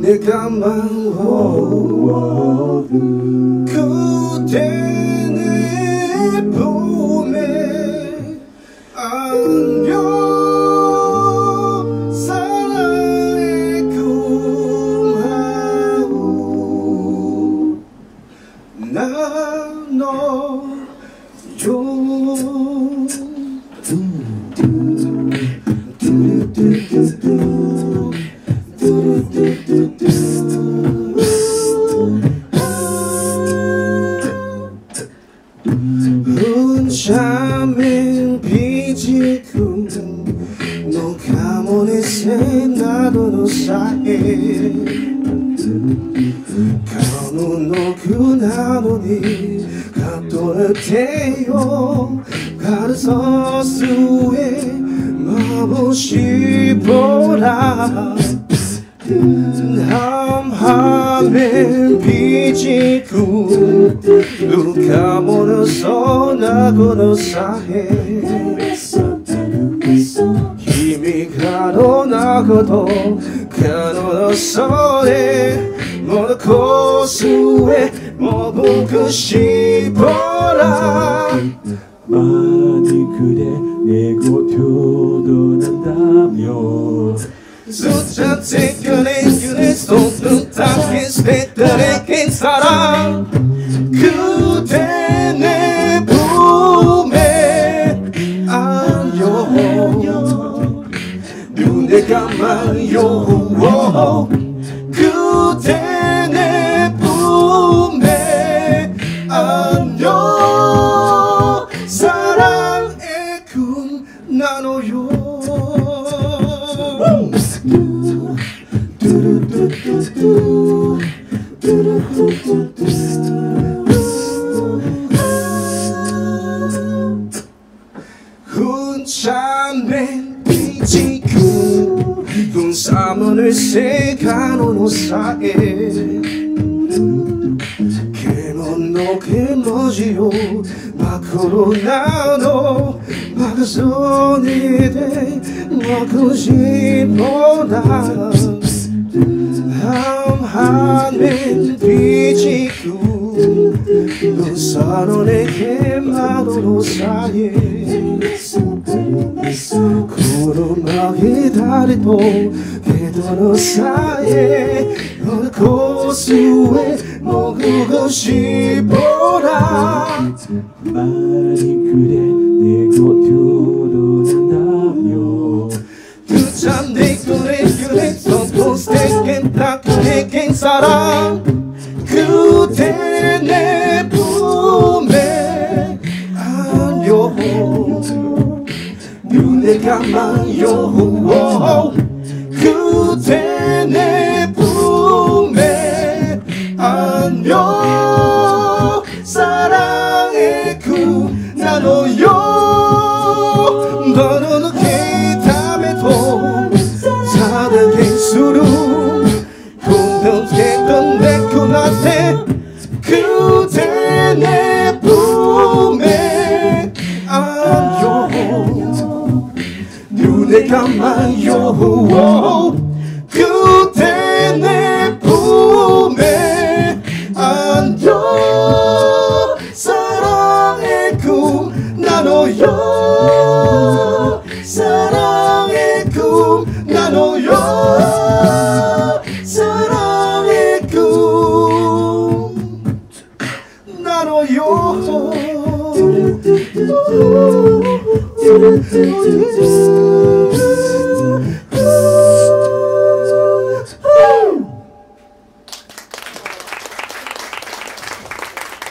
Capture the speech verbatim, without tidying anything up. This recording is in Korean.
내가 마워 그대 내 봄에 안녕 사랑의 꿈하고 나눠요. 혼자맨 비지고 너 가문에서 나도 너 사이에 가는 너 그나노니 각도를 태요 가르서 수에 마보시 보라 함하면 비지고 누가 모르서 나고는 사해 힘이 가도 나고도 가도 서해 모두 고수에 머무고 싶어라 많이 그대 내고 도도난다며 숫자 태견의 그대 손등 닿게 스테들에겐 사랑 그대 내 품에 안겨 눈에 감아요 그대 내 품에 안녕 사랑의 꿈 나눠요. 혼자맨 비지고 군사문을 새가놓은 사이에 개몬노 개모지요 마크로 나눠 막선이 돼 먹고 싶어라 함하면 비지고 눈사론에게 마도로 사이에 구름하게 다리도 개도로 사이에 어느 고수에 머무고 싶어라 많이 그대 내고 도도난다며 그참 내 그래 그래 손포스테겐 따끈해겐 사랑 그대 내 품에 안녕 눈에 감아요 그대 내 품에 안녕 사랑의 꿈 나눠요 너는 기타에도 사랑의 수루 공평했던 내 꿈한테 그대 내 품에 안녕 눈에 감아요 그대 내 품에 안녕 사랑의 꿈 나눠요 사랑의 꿈 나눠요 사랑의 꿈 나눠요